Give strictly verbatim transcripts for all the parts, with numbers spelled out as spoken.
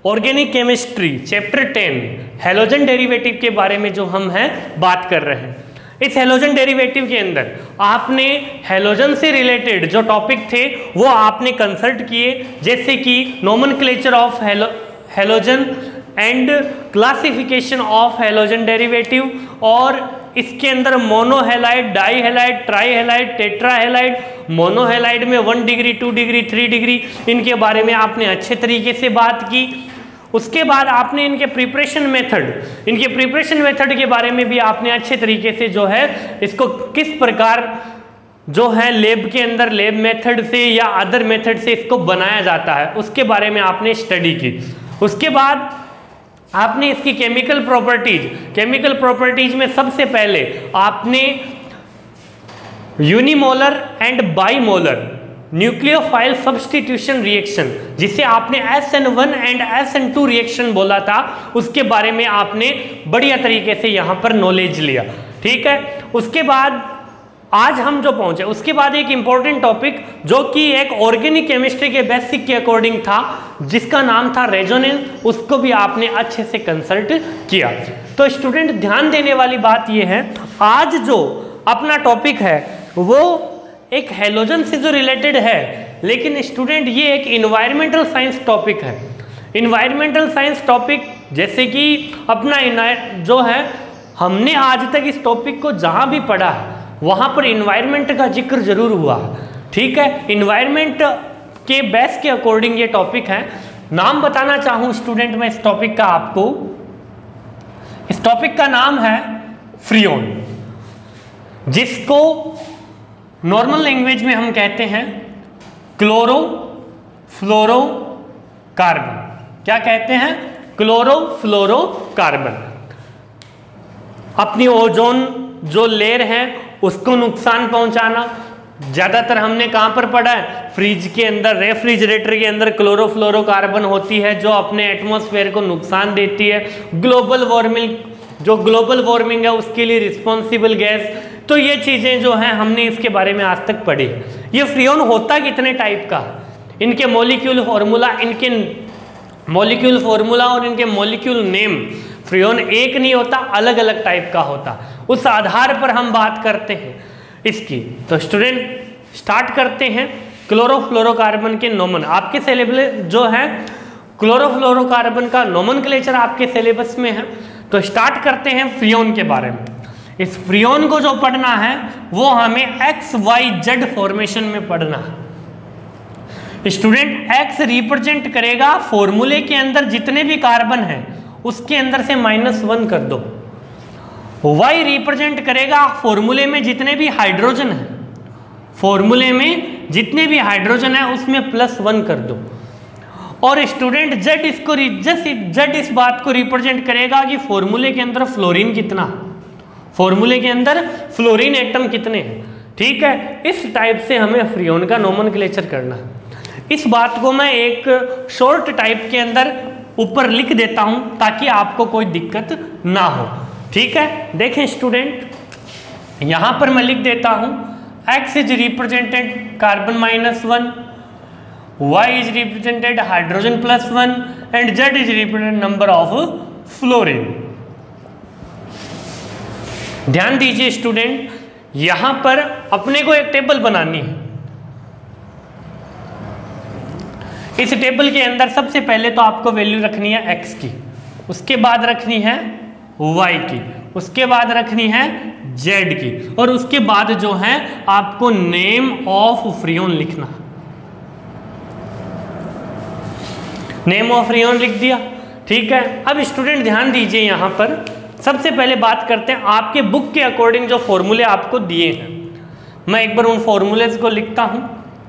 Organic chemistry chapter ten halogen derivative के बारे में जो हम हैं बात कर रहे हैं। इस हैलोजन डेरिवेटिव के अंदर आपने हैलोजन से रिलेटेड जो टॉपिक थे वो आपने कंसल्ट किए, जैसे कि nomenclature of halogen and classification of halogen derivative, और इसके अंदर monohalide, dihalide, trihalide, tetrahalide, monohalide में one degree, two degree, three degree, इनके बारे में आपने अच्छे तरीके से बात की। उसके बाद आपने इनके प्रिपरेशन मेथड, इनके प्रिपरेशन मेथड के बारे में भी आपने अच्छे तरीके से जो है इसको किस प्रकार जो है लैब के अंदर लैब मेथड से या अदर मेथड से इसको बनाया जाता है उसके बारे में आपने स्टडी की। उसके बाद आपने इसकी केमिकल प्रॉपर्टीज, केमिकल प्रॉपर्टीज में सबसे पहले आपने unimolecular and bimolecular nucleophilic substitution reaction, जिसे आपने S N one and S N two reaction बोला था, उसके बारे में आपने बढ़िया तरीके से यहाँ पर नॉलेज लिया। ठीक है, उसके बाद आज हम जो पहुंचे उसके बाद एक इंपॉर्टेंट टॉपिक जो कि एक ऑर्गेनिक केमिस्ट्री के बेसिक के अकॉर्डिंग था, जिसका नाम था रेजोनेंस, उसको भी आपने अच्छे से कंसल्ट किया। तो स्टूडेंट ध्यान देने वाली बात यह है, आज जो अपना टॉपिक है वो एक हैलोजन से जो रिलेटेड है, लेकिन स्टूडेंट ये एक इन्वायरमेंटल साइंस टॉपिक है। इन्वायरमेंटल साइंस टॉपिक जैसे कि अपना जो है, हमने आज तक इस टॉपिक को जहाँ भी पढ़ा है वहाँ पर इन्वायरमेंट का जिक्र जरूर हुआ है। ठीक है, इन्वायरमेंट के बेस के अकॉर्डिंग ये टॉपिक है। नाम बताना चाहूँ स्टूडेंट मैं इस टॉपिक का आपको, इस टॉपिक का नाम है फ्रियोन, जिसको नॉर्मल लैंग्वेज में हम कहते हैं क्लोरो फ्लोरो कार्बन। क्या कहते हैं? Chlorofluorocarbon. अपनी ओजोन जो लेयर है उसको नुकसान पहुंचाना। ज़्यादातर हमने कहाँ पर पढ़ा है? फ्रिज के अंदर, रेफ्रिजरेटर के अंदर क्लोरोफ्लोरोकार्बन होती है जो अपने एटमॉस्फेयर को नुकसान देती है। ग्लोबल वार्मिंग, जो ग्लोबल वार्मिंग है उसके लिए रिस्पॉन्सिबल गैस। तो ये चीज़ें जो हैं हमने इसके बारे में आज तक पढ़ी। ये फ्रियोन होता कितने टाइप का, इनके मॉलिक्यूल फार्मूला, इनके मॉलिक्यूल फार्मूला और इनके मॉलिक्यूल नेम, फ्रियोन एक नहीं होता, अलग अलग टाइप का होता। उस आधार पर हम बात करते हैं इसकी। तो स्टूडेंट स्टार्ट करते हैं क्लोरोफ्लोरोकार्बन के नोमन। आपके सिलेबस जो है क्लोरोफ्लोरोकार्बन का नोमेनक्लेचर आपके सिलेबस में है। तो स्टार्ट करते हैं फ्रियोन के बारे में। इस फ्रियोन को जो पढ़ना है वो हमें एक्स वाई जेड फॉर्मेशन में पढ़ना है। स्टूडेंट एक्स रिप्रेजेंट करेगा फॉर्मूले के अंदर जितने भी कार्बन हैं उसके अंदर से माइनस वन कर दो। वाई रिप्रेजेंट करेगा फॉर्मूले में जितने भी हाइड्रोजन है, फॉर्मूले में जितने भी हाइड्रोजन है उसमें प्लस वन कर दो। और स्टूडेंट जेड इसको जेड इस बात को रिप्रेजेंट करेगा कि फॉर्मूले के अंदर फ्लोरीन कितना, फॉर्मूले के अंदर फ्लोरीन एटम कितने हैं। ठीक है, इस टाइप से हमें फ्रियोन का नोमेनक्लेचर करना है। इस बात को मैं एक शॉर्ट टाइप के अंदर ऊपर लिख देता हूं ताकि आपको कोई दिक्कत ना हो। ठीक है, देखें स्टूडेंट, यहां पर मैं लिख देता हूं X is represented carbon minus one, Y is represented hydrogen plus one and Z is represented number of fluorine. ध्यान दीजिए स्टूडेंट, यहां पर अपने को एक टेबल बनानी है। इस टेबल के अंदर सबसे पहले तो आपको वैल्यू रखनी है एक्स की, उसके बाद रखनी है वाई की, उसके बाद रखनी है जेड की, और उसके बाद जो है आपको नेम ऑफ फ्रियोन लिखना। नेम ऑफ फ्रियोन लिख दिया। ठीक है, अब स्टूडेंट ध्यान दीजिए, यहां पर सबसे पहले बात करते हैं आपके बुक के अकॉर्डिंग जो फॉर्मूले आपको दिए हैं। मैं एक बार उन फॉर्मूलेज को लिखता हूं।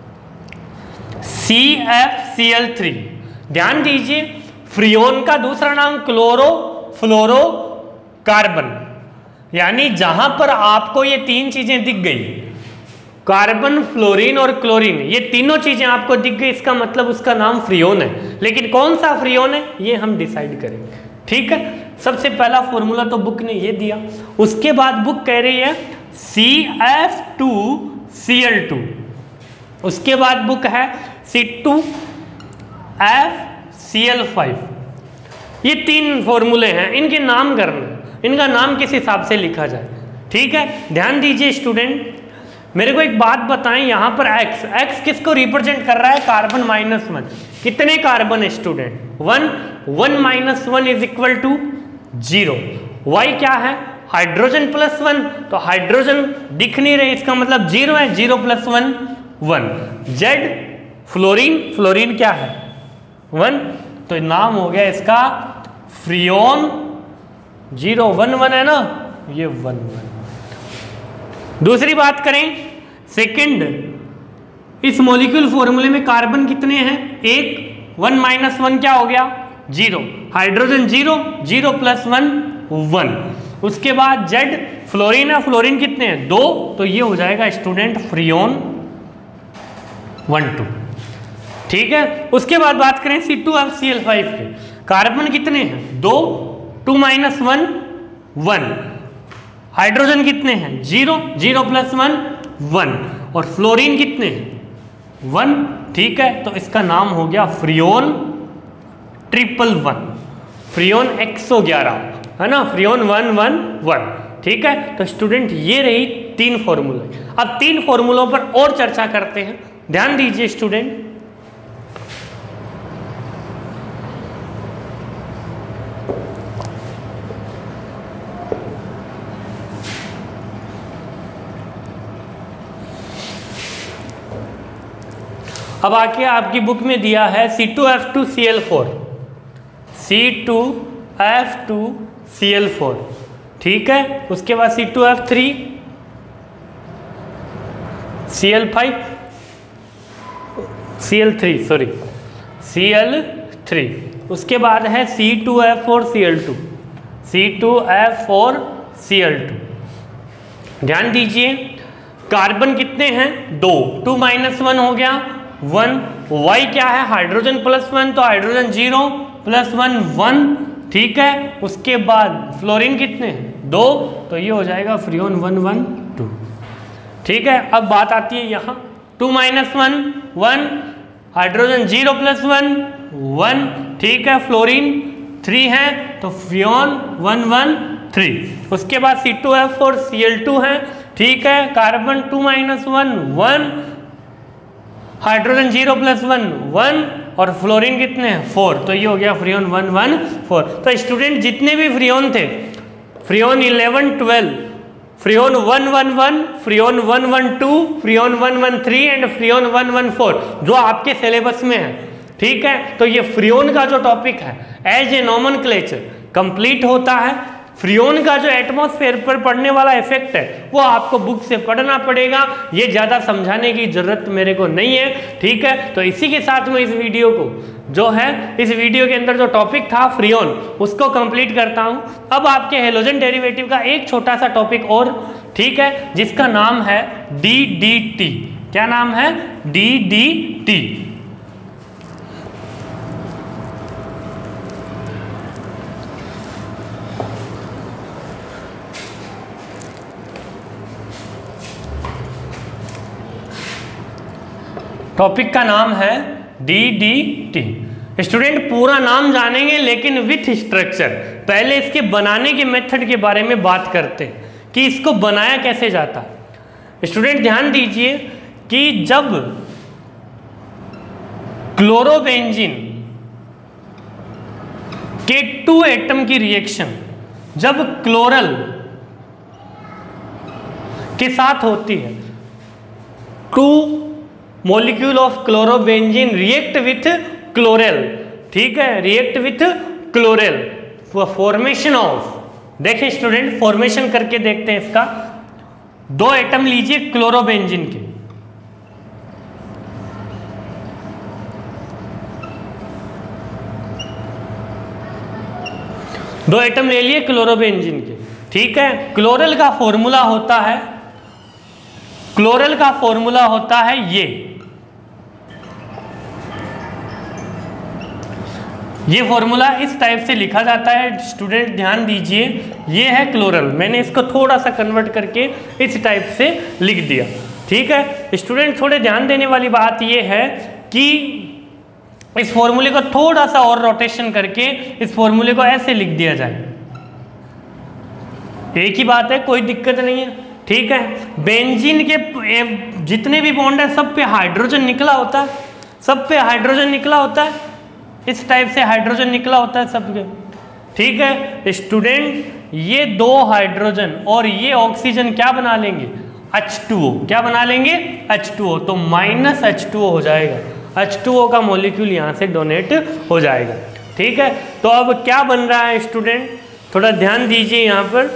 C F C L three, ध्यान दीजिए फ्रियोन का दूसरा नाम क्लोरो फ्लोरो कार्बन, यानी जहां पर आपको ये तीन चीजें दिख गई, कार्बन फ्लोरीन और क्लोरीन, ये तीनों चीजें आपको दिख गई, इसका मतलब उसका नाम फ्रियोन है। लेकिन कौन सा फ्रियोन है ये हम डिसाइड करेंगे। ठीक है, सबसे पहला फॉर्मूला तो बुक ने ये दिया, उसके बाद बुक कह रही है C F two C L two, उसके बाद बुक है C two F C L five, ये तीन फॉर्मूले हैं, इनके नाम करना, इनका नाम किस हिसाब से लिखा जाए। ठीक है, ध्यान दीजिए स्टूडेंट, मेरे को एक बात बताएं, यहाँ पर x x किसको रिप्रेजेंट कर रहा है, कार्बन माइनस वन। कितने कार्बन है student, one, one minus one is equal to zero. y क्या है, हाइड्रोजन प्लस वन, तो हाइड्रोजन दिख नहीं रहे, इसका मतलब जीरो है, zero plus one one. z fluorine, fluorine क्या है, वन, तो नाम हो गया इसका फ्रियोन, जीरो वन वन है ना, ये वन वन। दूसरी बात करें, सेकंड, इस मॉलिक्यूल फॉर्मूले में कार्बन कितने हैं, एक, वन माइनस वन क्या हो गया, zero, hydrogen zero, zero plus one one. उसके बाद जेड फ्लोरीन है, फ्लोरीन कितने हैं, दो, तो ये हो जाएगा स्टूडेंट फ्रियोन वन टू। ठीक है, उसके बाद बात करें C two F C L five के, कार्बन कितने हैं, दो, two minus one one, hydrogen कितने हैं, zero, zero plus one one, और फ्लोरीन कितने हैं, वन। ठीक है, तो इसका नाम हो गया फ्रियोन ट्रिपल वन, फ्रियोन एक सौ ग्यारह, है ना, फ्रियोन वन वन वन। ठीक है, तो स्टूडेंट ये रही तीन फॉर्मूले। अब तीन फॉर्मूलों पर और चर्चा करते हैं, ध्यान दीजिए स्टूडेंट। अब आके आपकी बुक में दिया है C two F two C L four, C two F two C L four. ठीक है, उसके बाद C two F three C L five, C L three sorry C L three, उसके बाद है C two F four C L two, C two F four C L two. ध्यान दीजिए, carbon कितने हैं, दो, टू माइनस वन हो गया वन, y क्या है, हाइड्रोजन प्लस वन, तो hydrogen zero plus one one. ठीक है, उसके बाद फ्लोरीन कितने हैं, दो, तो ये हो जाएगा फ्रियोन वन वन टू। ठीक है, अब बात आती है यहाँ, two minus one one, hydrogen zero plus one one. ठीक है, फ्लोरीन थ्री है, तो फ्रियोन वन वन थ्री। उसके बाद C two F four C L two है। ठीक है, carbon two minus one one, hydrogen zero plus one one, और फ्लोरीन कितने हैं, फोर, तो ये हो गया फ्रियोन वन वन फोर। तो स्टूडेंट जितने भी फ्रियोन थे, freon eleven twelve, freon one one one, freon one one two, freon one one three and freon one one four जो आपके सिलेबस में है। ठीक है, तो ये फ्रियोन का जो टॉपिक है एज ए नोमेनक्लेचर कंप्लीट होता है। फ्रियोन का जो एटमॉस्फेयर पर पड़ने वाला इफेक्ट है वो आपको बुक से पढ़ना पड़ेगा, ये ज़्यादा समझाने की जरूरत मेरे को नहीं है। ठीक है, तो इसी के साथ में इस वीडियो को जो है, इस वीडियो के अंदर जो टॉपिक था फ्रियोन, उसको कंप्लीट करता हूं। अब आपके हेलोजन डेरिवेटिव का एक छोटा सा टॉपिक और, ठीक है, जिसका नाम है डी डी टी। क्या नाम है, डी डी टी। टॉपिक का नाम है डी डी टी। स्टूडेंट पूरा नाम जानेंगे लेकिन विथ स्ट्रक्चर। पहले इसके बनाने के मेथड के बारे में बात करते हैं कि इसको बनाया कैसे जाता है। स्टूडेंट ध्यान दीजिए कि जब क्लोरोबेंजीन के टू एटम की रिएक्शन जब क्लोरल के साथ होती है, two molecule of chlorobenzene react with chloral, ठीक है, react with chloral formation of, देखिए स्टूडेंट फॉर्मेशन करके देखते हैं इसका। दो एटम लीजिए क्लोरोबेंजीन के, दो एटम ले लिए क्लोरोबेंजीन के, ठीक है। क्लोरल का फॉर्मूला होता है, क्लोरल का फॉर्मूला होता है ये ये फॉर्मूला इस टाइप से लिखा जाता है। स्टूडेंट ध्यान दीजिए, ये है क्लोरल, मैंने इसको थोड़ा सा कन्वर्ट करके इस टाइप से लिख दिया, ठीक है। स्टूडेंट थोड़े ध्यान देने वाली बात ये है कि इस फॉर्मूले को थोड़ा सा और रोटेशन करके इस फॉर्मूले को ऐसे लिख दिया जाए, एक ही बात है, कोई दिक्कत नहीं है, ठीक है। बेंजीन के जितने भी बॉन्ड है सब पे हाइड्रोजन निकला होता है, सब पे हाइड्रोजन निकला होता है, इस टाइप से हाइड्रोजन निकला होता है सबके, ठीक है स्टूडेंट। ये दो हाइड्रोजन और ये ऑक्सीजन क्या बना लेंगे, एच टू ओ, क्या बना लेंगे, एच टू ओ, तो माइनस एच टू ओ हो जाएगा, एच टू ओ का मॉलिक्यूल यहाँ से डोनेट हो जाएगा, ठीक है। तो अब क्या बन रहा है स्टूडेंट, थोड़ा ध्यान दीजिए यहाँ पर,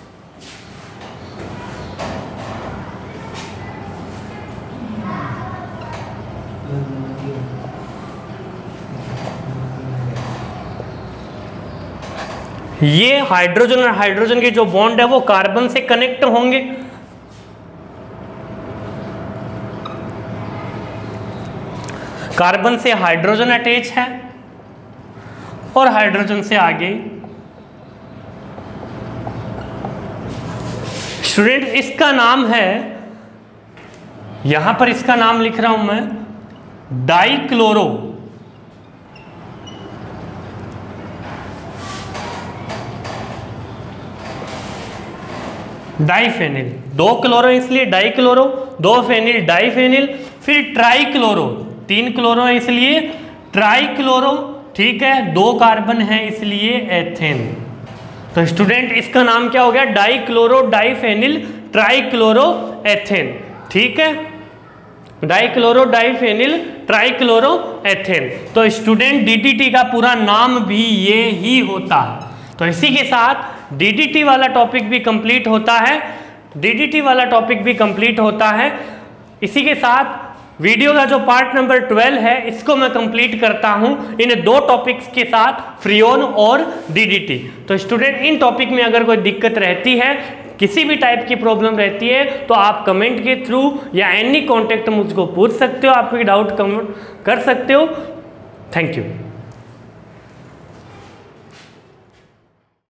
ये हाइड्रोजन और हाइड्रोजन के जो बॉन्ड है वो कार्बन से कनेक्ट होंगे, कार्बन से हाइड्रोजन अटैच है और हाइड्रोजन से आगे। स्टूडेंट इसका नाम है, यहां पर इसका नाम लिख रहा हूं मैं, डाइक्लोरो, डाइफेनिल, दो क्लोरो इसलिए डाइक्लोरो, दो फेनिल डाइफेनिल, फिर ट्राइक्लोरो, तीन क्लोरो है इसलिए ट्राइक्लोरो, ठीक है, दो कार्बन है इसलिए एथेन। तो स्टूडेंट इसका नाम क्या हो गया, डाइक्लोरो डाइफेनिल ट्राइक्लोरो एथेन, ठीक है, डाइक्लोरो डाइफेनिल ट्राइक्लोरो एथेन। तो स्टूडेंट डीडीटी का पूरा नाम भी ये ही होता है। तो इसी के साथ डीडीटी वाला टॉपिक भी कंप्लीट होता है, डीडीटी वाला टॉपिक भी कंप्लीट होता है। इसी के साथ वीडियो का जो पार्ट नंबर ट्वेल्व है इसको मैं कंप्लीट करता हूं इन दो टॉपिक्स के साथ, फ्रियोन और डीडीटी। तो स्टूडेंट इन टॉपिक में अगर कोई दिक्कत रहती है, किसी भी टाइप की प्रॉब्लम रहती है, तो आप कमेंट के थ्रू या एनी कॉन्टेक्ट मुझको पूछ सकते हो, आपकी डाउट कमेंट कर सकते हो। Thank you.